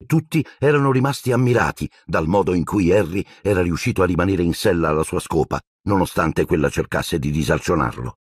Tutti erano rimasti ammirati dal modo in cui Harry era riuscito a rimanere in sella alla sua scopa, nonostante quella cercasse di disarcionarlo.